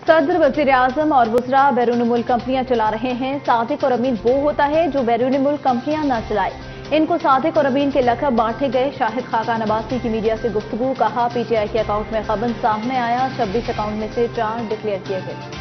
सदर, वजीर आजम और वुज़रा बैरून मुल्क कंपनियां चला रहे हैं। सादिक और अमीन वो होता है जो बैरून मुल्क कंपनियां न चलाए। इनको सादिक और अमीन के लक़ब बांटे गए। शाहिद खाकान अब्बासी की मीडिया से गुफ्तगू। कहा, पीटीआई के अकाउंट में खबन सामने आया, 26 अकाउंट में से 4 डिक्लेयर किए गए।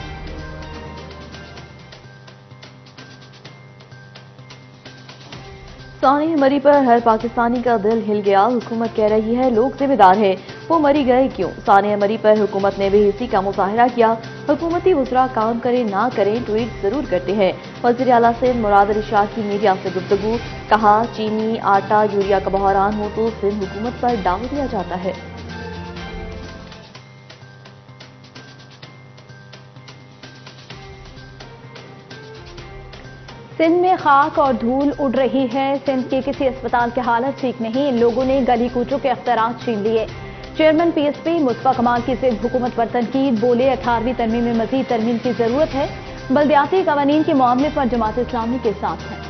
सानिया मरी पर हर पाकिस्तानी का दिल हिल गया। हुकूमत कह रही है लोग जिम्मेदार हैं, वो मरी गए क्यों। सानिया मरी पर हुकूमत ने बेहिसी का मुजाहरा किया। हुकूमती वुज़रा काम करें ना करें ट्वीट जरूर करते हैं। वज़ीर आला सिंध मुराद अली शाह की मीडिया से गुफ्तगू। कहा, चीनी, आटा, यूरिया का बहरान हो तो सिंध हुकूमत पर डाल दिया जाता है। सिंध में खाक और धूल उड़ रही है। सिंध के किसी अस्पताल की हालत ठीक नहीं। इन लोगों ने गली कूचों के अख्तियारात छीन लिए। चेयरमैन पीएसपी मुस्तफा कमाल की सिंध हुकूमत पर तनकीद। बोले, 18वीं तरमीम में मजीद तरमीम की जरूरत है। बल्दियाती कवानीन के मामले पर जमात इस्लामी के साथ है।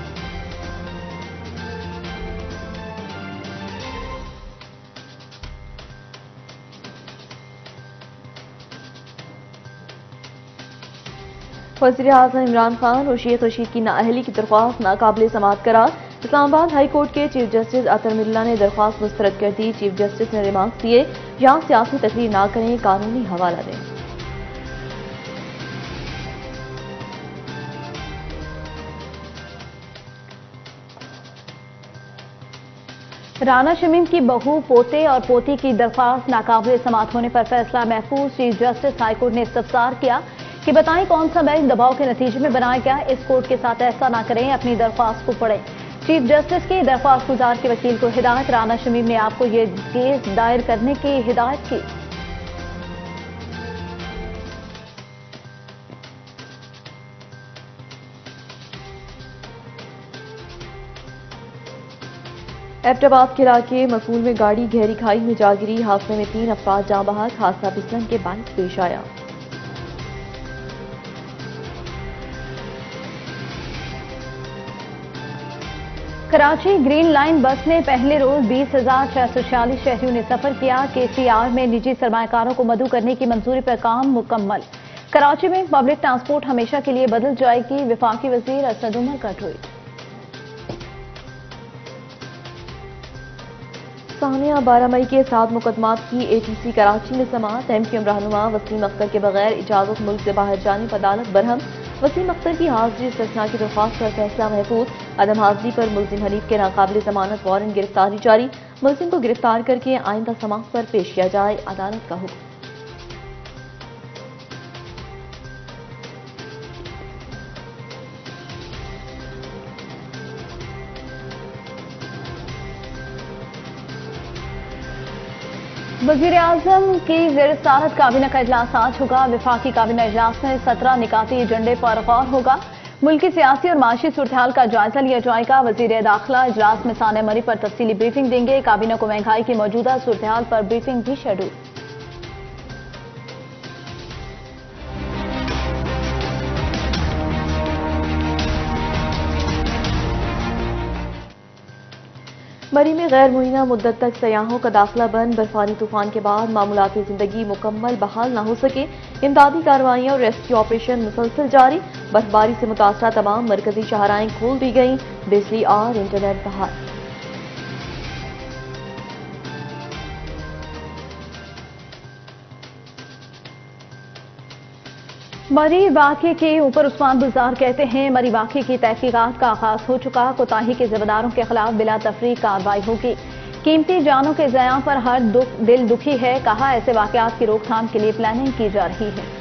वज़ीर आज़म इमरान खान और शेख रशीद की नाअहली की दरख्वास्त नाकाबिल समाअत करार। इस्लामाबाद हाई कोर्ट के चीफ जस्टिस अतर मिल्ला ने दरख्वास्त मुस्तरद कर दी। चीफ जस्टिस ने रिमार्क्स दिए, यहाँ सियासी तकरीर ना करें, कानूनी हवाला दें। राना शमीम की बहू, पोते और पोती की दरख्वास्त नाकाबिल समाअत होने पर फैसला महफूज। चीफ जस्टिस हाईकोर्ट ने इस्तफसार किया कि बताएं कौन सा बैंक दबाव के नतीजे में बनाया गया। इस कोर्ट के साथ ऐसा ना करें, अपनी दरख्वास्त को पढ़ें। चीफ जस्टिस की दरख्वास्त गुजार के वकील को हिदायत। राना शमीम ने आपको ये केस दायर करने की हिदायत की। एबटाबाद के इलाके मसूल में गाड़ी गहरी खाई में जा गिरी। हादसे में 3 अफराद जाँ बहक। हादसा फिसलन के बाइस पेश आया। कराची ग्रीन लाइन बस ने पहले रोज 20,646 शहरियों ने सफर किया। केसीआर में निजी सरमायाकारों को मदऊ करने की मंजूरी पर काम मुकम्मल। कराची में पब्लिक ट्रांसपोर्ट हमेशा के लिए बदल जाएगी। वफाकी वजीर असद उमर का ट्वीट। सानिया 12 मई के 7 मुकदमात की एटीसी कराची में समाअत। एमक्यूएम रहनुमा वसीम अख्तर के बगैर इजाजत मुल्क से बाहर जाने पर अदालत बरहम। वसीम अख्तर की हाजिरी इस्तिस्ना की दरख्वास्त पर फैसला महफूज। अदम हाजिरी पर मुलजिम हनीफ के नाकाबिल जमानत वारंट गिरफ्तारी जारी। मुलजिम को गिरफ्तार करके आइंदा समाअत पर पेश किया जाए, अदालत का हुक्म। वज़ीर आज़म की ज़ेर सदारत काबीना का इजलास आज होगा। वफाकी काबीना इजलास में 17 निकाती एजेंडे पर गौर होगा। मुल्की सियासी और माशी सूरत-ए-हाल का जायजा लिया जाएगा। वज़ीर दाखिला इजलास में सानिया मरी पर तफसीली ब्रीफिंग देंगे। काबीना को महंगाई की मौजूदा सूरत-ए-हाल पर ब्रीफिंग भी शेड्यूल। मरी में गैर मुइना मुद्दत तक सयाहों का दाखिला बंद। बर्फानी तूफान के बाद मामूलाती जिंदगी मुकम्मल बहाल न हो सके। इमदादी कार्रवाइयां और रेस्क्यू ऑपरेशन मुसलसल जारी। बर्फबारी से मुतासरा तमाम मरकजी शाहराएं खोल दी गईं। बिजली और इंटरनेट बहाल। मरी वाक़े के ऊपर उस्मान बुज़दार कहते हैं, मरी वाक़े की तहकीकात का आगाज हो चुका। कोताही के जिम्मेदारों के खिलाफ बिला तफरीक कार्रवाई होगी। कीमती जानों के ज़यां पर हर दिल दुखी है। कहा, ऐसे वाक़यात की रोकथाम के लिए प्लानिंग की जा रही है।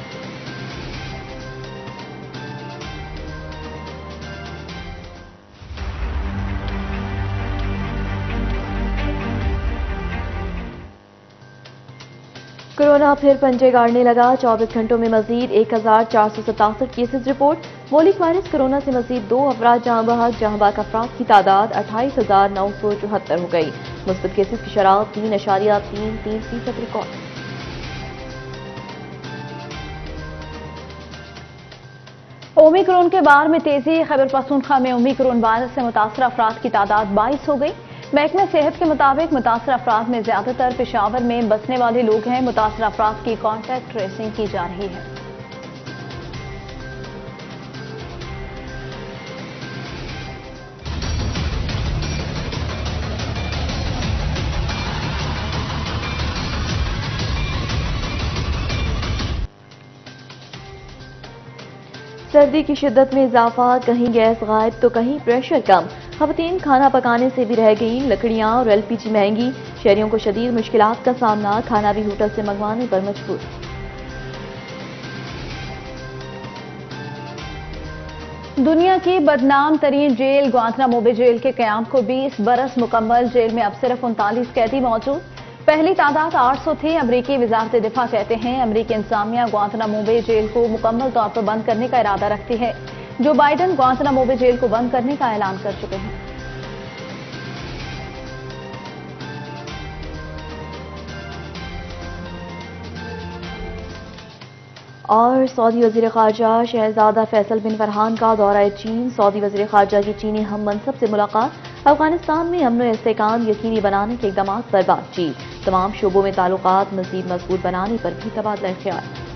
कोरोना फिर पंजे गाड़ने लगा। 24 घंटों में मजीद 1467 केसेज रिपोर्ट। मौलिक वायरस कोरोना से मजीद 2 अफराद जहां बहक अफराद की तादाद 28,974 हो गई। मुस्बत केसेज की शरह 3.33% रिकॉर्ड। ओमिक्रॉन के बार में तेजी। खैबर पख्तूनख्वा में ओमिक्रॉन वायरस से मुतासर अफराद की तादाद 22 हो गई। महकमा सेहत के मुताबिक मुतासर अफराद में ज्यादातर पेशावर में बसने वाले लोग हैं। मुतासर अफराद की कॉन्टैक्ट ट्रेसिंग की जा रही है। सर्दी की शिद्दत में इजाफा, कहीं गैस गायब तो कहीं प्रेशर कम। खवातीन खाना पकाने से भी रह गई लकड़ियां और एलपीजी महंगी। शहरियों को शदीद मुश्किलात का सामना, खाना भी होटल से मंगवाने पर मजबूर। दुनिया की बदनाम तरीन जेल ग्वांतनामो बे जेल के क़याम को 20 बरस मुकम्मल। जेल में अब सिर्फ 39 कैदी मौजूद। पहली तादाद 800 थी। अमरीकी वजारत दिफा कहते हैं अमरीकी इंतजामिया ग्वांतनामो बे जेल को मुकम्मल तौर पर बंद करने का इरादा रखती है। जो बाइडन ग्वांतनामो बे जेल को बंद करने का ऐलान कर चुके हैं। और सऊदी वज़ीर ख़ारजा शहजादा फैसल बिन फरहान का दौरा चीन। सऊदी वज़ीर ख़ारजा की चीनी हम मनसब से मुलाकात। अफगानिस्तान में अमन व इस्तेहकाम यकीनी बनाने के इक़दामात पर बातचीत। तमाम शोबों में ताल्लुकात मज़ीद मजबूत बनाने पर भी तबादला ख्याल।